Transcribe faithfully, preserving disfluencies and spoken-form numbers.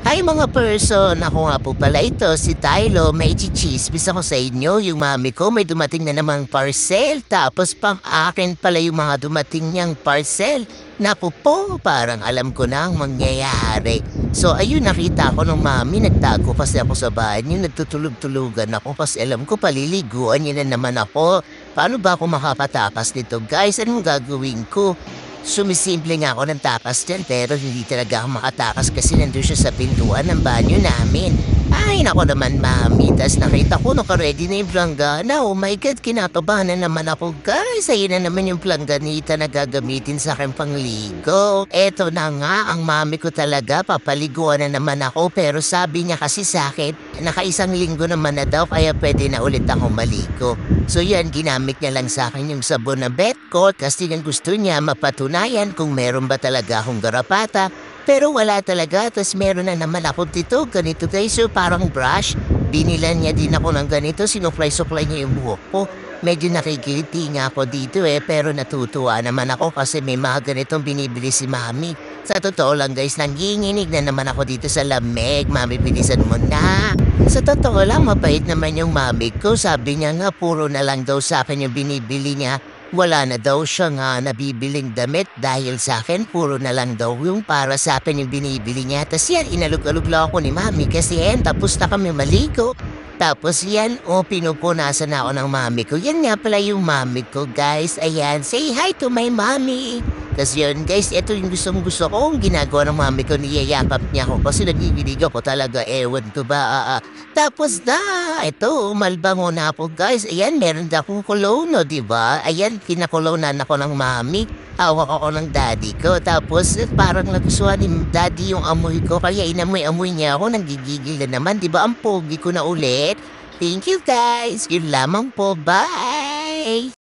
Ay mga person, ako nga po pala ito, si Tylo. May chichismis ako sa inyo. Yung mami ko may dumating na namang parcel. Tapos pang akin pala yung mga dumating niyang parcel. Naku po, parang alam ko na ang mangyayari. So ayun, nakita ko ng mami, nagtago kasi ako sa bahay niyo. Nagtutulog-tulugan ako kasi alam ko paliliguan niya na naman ako. Paano ba ako makapatakas nito guys? Anong gagawin ko? Sumisimple nga ako ng tapas dyan pero hindi talaga ako makatakas kasi nandun siya sa pintuan ng banyo namin. Ay, nako naman mami. Tas nakita ko naka-ready na yung planggana. Oh my God, kinakabahan na naman ako guys. Ayun na naman yung plangganita na gagamitin sa aking pangligo. Eto na nga, ang mami ko talaga, papaliguan na naman ako. Pero sabi niya kasi sa akin, nakaisang linggo naman na daw kaya pwede na ulit ako maligo. So yan, ginamit niya lang sa akin yung sabon na Betcourt kasi yung gusto niya mapatunayan kung meron ba talaga akong garapata. Pero wala talaga, tapos meron na naman ako dito, ganito guys, so parang brush. Binilan niya din ako ng ganito, sinuklay-suklay niya yung buhok ko. Medyo nakikiliti nga ako dito eh, pero natutuwa naman ako kasi may mga ganitong binibili si mami. Sa totoo lang guys, nanginginig na naman ako dito sa lamig. Mami, bilisan mo na. Sa totoo lang, mabait naman yung mami ko. Sabi niya nga, puro na lang daw sa akin yung binibili niya. Wala na daw siya nga nabibiling damit dahil sa akin, puro na lang daw yung para sa akin yung binibili niya. Tapos yan, inalog-alog lang ako ni mami kasi yan, tapos na kami maligo. Tapos yan, o oh, pinupunasan na ako ng mami ko. Yan nga pala yung mami ko, guys. Ayan, say hi to my mommy. Tapos yun, guys, ito yung gustong gusto ko. Ang ginagawa ng mami ko, niyayakap niya ako kasi nagigilig ako talaga. Ewan ko ba, ah, ah. Tapos na, ito, malbango na ako, guys. Ayan, meron na akong cologne, no, diba? Ayan, kinakolonan ako ng mami. Hawak ako ng daddy ko. Tapos, eh, parang nagustuhan ni daddy yung amoy ko. Kaya inamoy-amoy niya ako. Nanggigigil na naman. Diba, ang pogi ko na ulit? Thank you, guys. Yun lamang po. Bye!